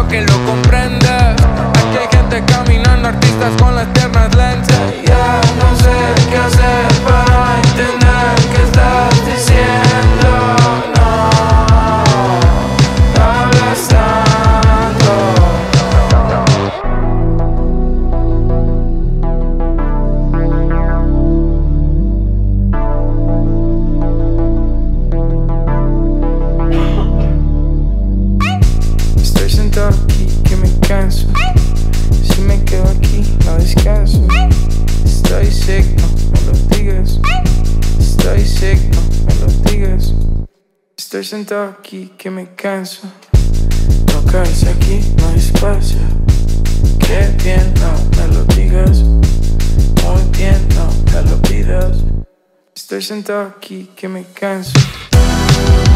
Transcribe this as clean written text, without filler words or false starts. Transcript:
que lo comprende. Aquí hay gente caminando, artistas con las piernas lentas. Ya no sé qué hacer para entender qué estás diciendo. No, hablas tanto. Estoy sentado aquí que me canso. Si me quedo aquí no descanso. Estoy sick, no me lo digas. Estoy sick, no me lo digas. Estoy sentado aquí que me canso. No caes aquí, no hay espacio. Qué bien, no me lo digas. Muy bien, no me lo pidas. Estoy sentado aquí que me canso.